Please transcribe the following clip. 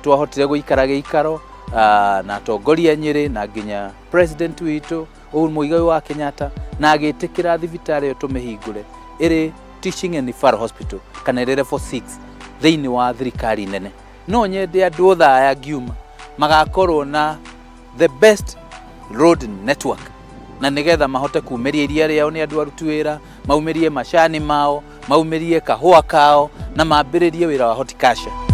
twahotire guikara giikaro na tongoria Nyeri na nginya president witu Uhuru Muigai wa Kenyatta na agitikira thibitari yo tumihingure iri Teaching and Referral Hospital kana iri level 6 thiini wa thirikari nene no nyende andu othe aya ngiuma magakorwo na the best road network na nigetha mahote kuumeria iria riao ni andu arutu wira maumerie macani mao maumerie kahua kao na mambiririe wira wa horticulture.